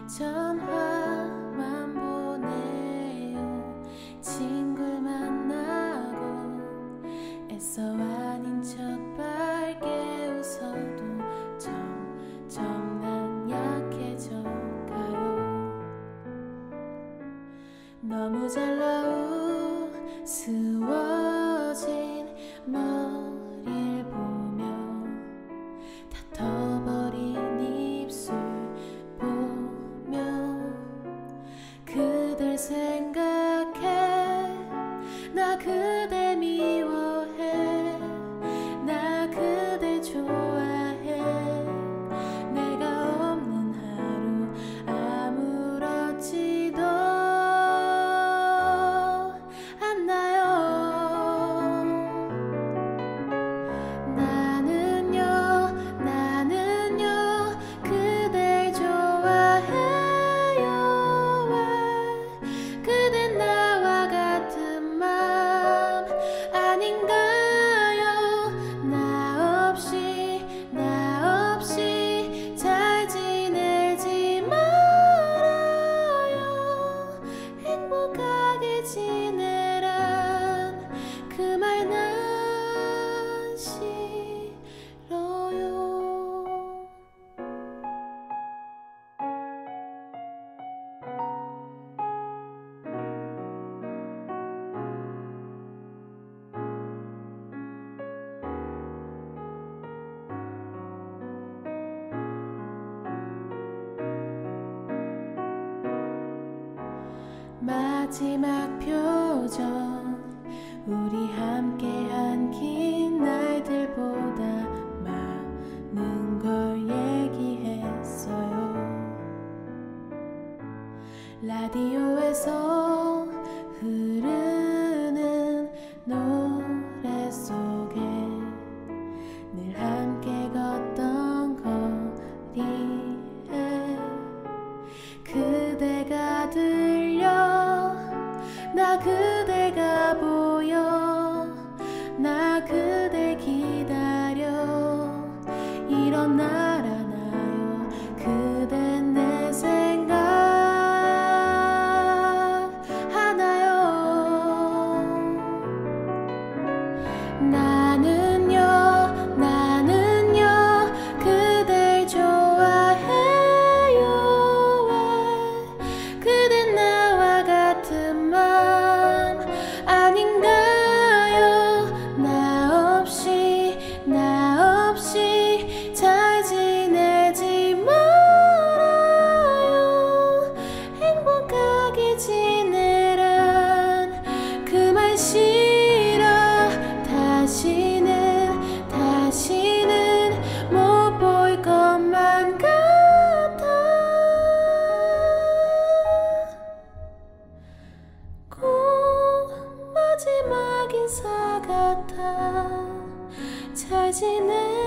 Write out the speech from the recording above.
전화만 보내요. 친구를 만나고 애써 아닌 척 밝게 웃어도 점점 난 약해져 가요. 너무 잘 나우스워진 머리를 보며 다 터버린 입술 보며 그댈 생각해. 나 그댈 미워해. 나 그댈 좋아해. 내가 없는 하루 아무렇지도 않나요. 나는요 그댈 좋아해요. 왜 그댄 나와 같은 맘 아닌가요. 나 없이 잘 지내지 말아요. 행복하게 지내란 그 말 난 싫어요. 마지막 표정 우리 함께한 긴 날들보다 많은 걸 얘기했어요. 라디오에서 흐르는 노래 속에 늘 함께 걷던 거리에 그대가 들려. 나 그대가 보여. 나 그댈 기다려. 일어나라나요. 그댄 내 생각하나요. 나는요 그댈 좋아해요. 왜 그댄 나와 같은 맘 아닌가요. 나 없이 잘 지내지 말아요. 행복하게 지내란 그 말 싫어. 다시는 못 볼 것만 같아. 꼭 마지막 인사 같아. 잘 지내.